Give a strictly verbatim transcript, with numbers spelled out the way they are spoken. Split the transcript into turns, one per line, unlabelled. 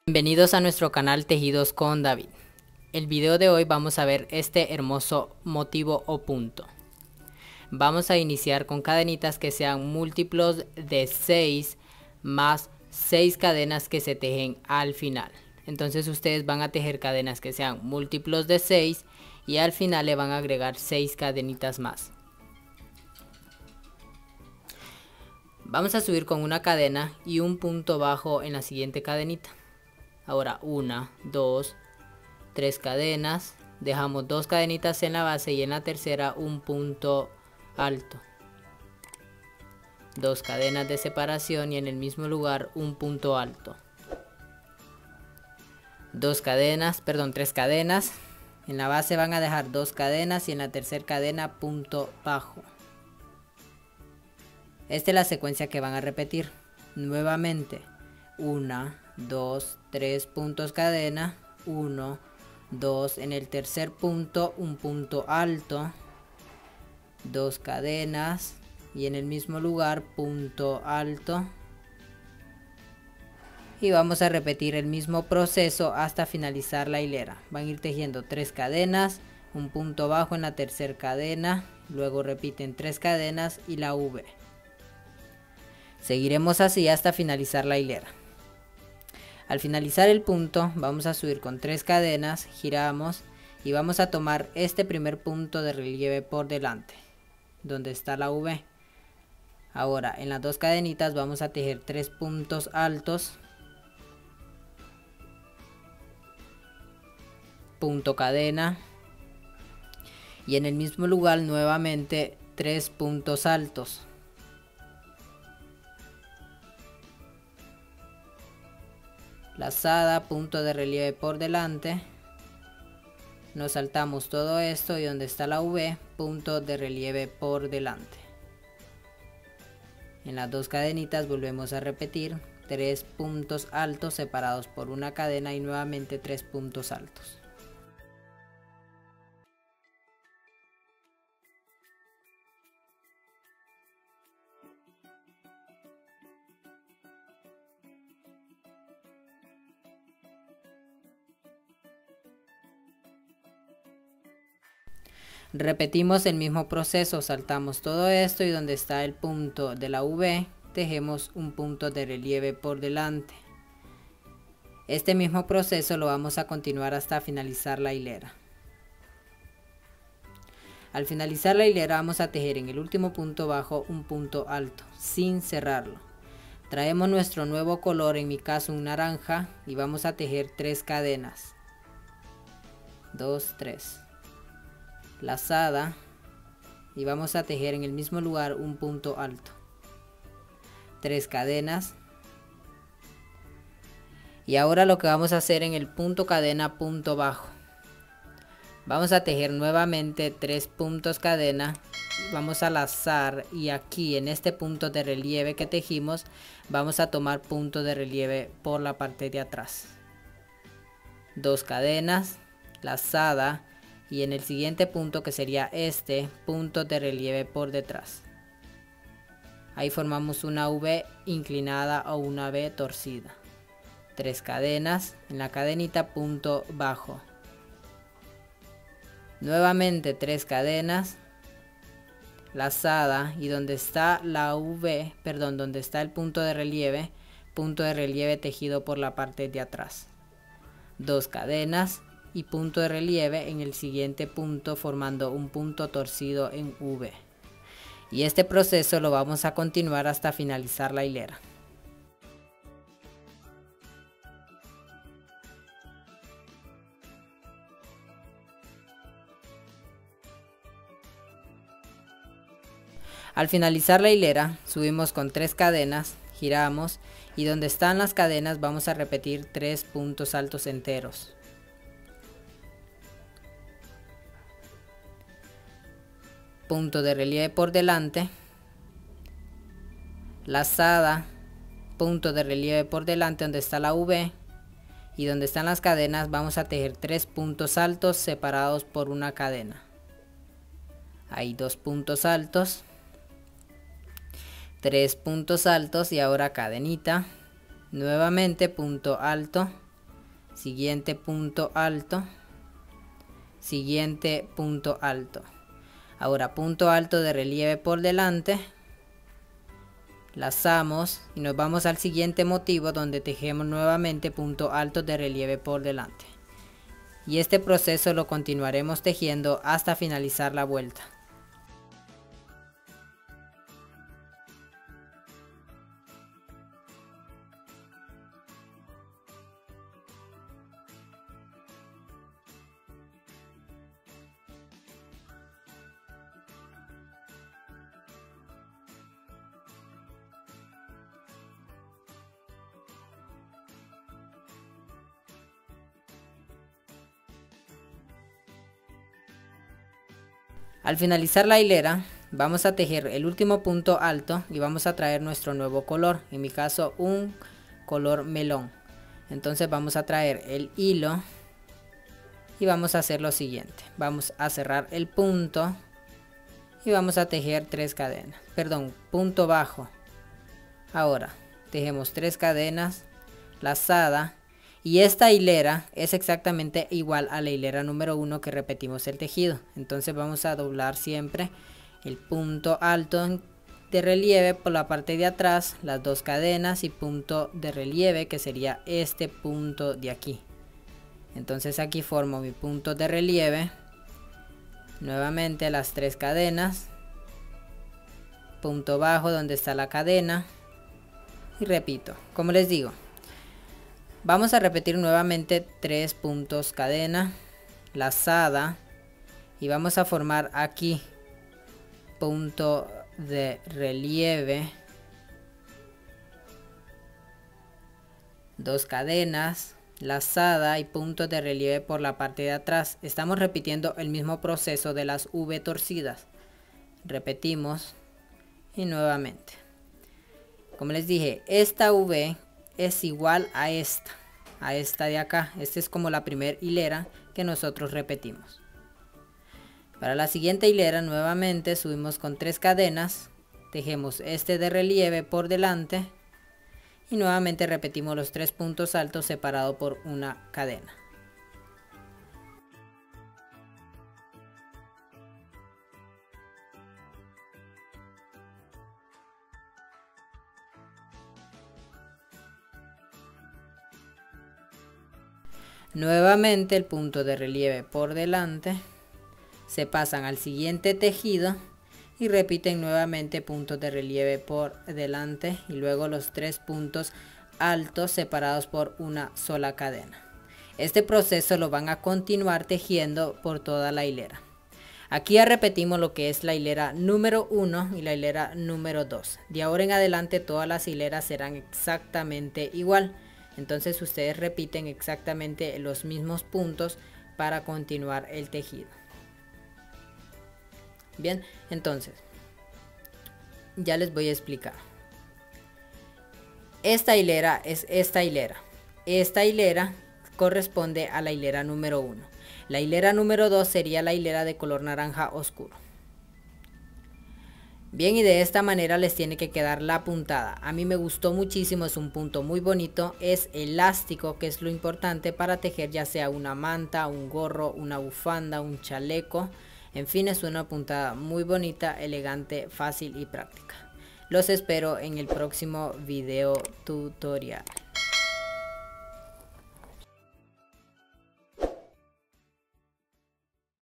Bienvenidos a nuestro canal Tejidos con David. El video de hoy vamos a ver este hermoso motivo o punto. Vamos a iniciar con cadenitas que sean múltiplos de seis más seis cadenas que se tejen al final. Entonces ustedes van a tejer cadenas que sean múltiplos de seis y al final le van a agregar seis cadenitas más. Vamos a subir con una cadena y un punto bajo en la siguiente cadenita. Ahora una, dos, tres cadenas, dejamos dos cadenitas en la base y en la tercera un punto alto. Dos cadenas de separación y en el mismo lugar un punto alto. Dos cadenas, perdón, tres cadenas. En la base van a dejar dos cadenas y en la tercera cadena punto bajo. Esta es la secuencia que van a repetir. Nuevamente, una, dos, tres puntos cadena, uno, dos, en el tercer punto un punto alto, dos cadenas y en el mismo lugar punto alto, y vamos a repetir el mismo proceso hasta finalizar la hilera. Van a ir tejiendo tres cadenas, un punto bajo en la tercera cadena, luego repiten tres cadenas y la V. Seguiremos así hasta finalizar la hilera. Al finalizar el punto vamos a subir con tres cadenas, giramos y vamos a tomar este primer punto de relieve por delante, donde está la V. Ahora en las dos cadenitas vamos a tejer tres puntos altos, punto cadena y en el mismo lugar nuevamente tres puntos altos. Lazada, punto de relieve por delante, nos saltamos todo esto y donde está la V, punto de relieve por delante. En las dos cadenitas volvemos a repetir tres puntos altos separados por una cadena y nuevamente tres puntos altos. Repetimos el mismo proceso, saltamos todo esto y donde está el punto de la V, tejemos un punto de relieve por delante. Este mismo proceso lo vamos a continuar hasta finalizar la hilera. Al finalizar la hilera vamos a tejer en el último punto bajo un punto alto, sin cerrarlo. Traemos nuestro nuevo color, en mi caso un naranja, y vamos a tejer tres cadenas. dos, tres. Lazada y vamos a tejer en el mismo lugar un punto alto, tres cadenas, y ahora lo que vamos a hacer en el punto cadena punto bajo, vamos a tejer nuevamente tres puntos cadena, vamos a lazar y aquí en este punto de relieve que tejimos vamos a tomar punto de relieve por la parte de atrás, dos cadenas, lazada y en el siguiente punto, que sería este, punto de relieve por detrás. Ahí formamos una V inclinada o una V torcida. Tres cadenas, en la cadenita punto bajo. Nuevamente tres cadenas, lazada y donde está la V, perdón, donde está el punto de relieve, punto de relieve tejido por la parte de atrás. Dos cadenas y punto de relieve en el siguiente punto formando un punto torcido en V. Y este proceso lo vamos a continuar hasta finalizar la hilera. Al finalizar la hilera subimos con tres cadenas, giramos y donde están las cadenas vamos a repetir tres puntos altos enteros. Punto de relieve por delante, lazada, punto de relieve por delante donde está la V y donde están las cadenas vamos a tejer tres puntos altos separados por una cadena. Hay dos puntos altos, tres puntos altos y ahora cadenita, nuevamente punto alto, siguiente punto alto, siguiente punto alto. Ahora punto alto de relieve por delante, lazamos y nos vamos al siguiente motivo donde tejemos nuevamente punto alto de relieve por delante. Y este proceso lo continuaremos tejiendo hasta finalizar la vuelta. Al finalizar la hilera, vamos a tejer el último punto alto y vamos a traer nuestro nuevo color, en mi caso un color melón. Entonces vamos a traer el hilo y vamos a hacer lo siguiente. Vamos a cerrar el punto y vamos a tejer tres cadenas, perdón, punto bajo. Ahora tejemos tres cadenas, lazada. Y esta hilera es exactamente igual a la hilera número uno que repetimos el tejido. Entonces vamos a doblar siempre el punto alto de relieve por la parte de atrás, las dos cadenas y punto de relieve que sería este punto de aquí. Entonces aquí formo mi punto de relieve. Nuevamente las tres cadenas, punto bajo donde está la cadena y repito, como les digo. Vamos a repetir nuevamente tres puntos cadena, lazada y vamos a formar aquí punto de relieve, dos cadenas, lazada y punto de relieve por la parte de atrás. Estamos repitiendo el mismo proceso de las V torcidas. Repetimos y nuevamente. Como les dije, esta V es igual a esta, a esta de acá. Esta es como la primera hilera que nosotros repetimos. Para la siguiente hilera nuevamente subimos con tres cadenas, tejemos este de relieve por delante y nuevamente repetimos los tres puntos altos separados por una cadena. Nuevamente el punto de relieve por delante, se pasan al siguiente tejido y repiten nuevamente puntos de relieve por delante y luego los tres puntos altos separados por una sola cadena. Este proceso lo van a continuar tejiendo por toda la hilera. Aquí ya repetimos lo que es la hilera número uno y la hilera número dos. De ahora en adelante todas las hileras serán exactamente igual. Entonces ustedes repiten exactamente los mismos puntos para continuar el tejido. Bien, entonces ya les voy a explicar. Esta hilera es esta hilera. Esta hilera corresponde a la hilera número uno. La hilera número dos sería la hilera de color naranja oscuro. Bien, y de esta manera les tiene que quedar la puntada. A mí me gustó muchísimo, es un punto muy bonito, es elástico, que es lo importante para tejer ya sea una manta, un gorro, una bufanda, un chaleco. En fin, es una puntada muy bonita, elegante, fácil y práctica. Los espero en el próximo video tutorial.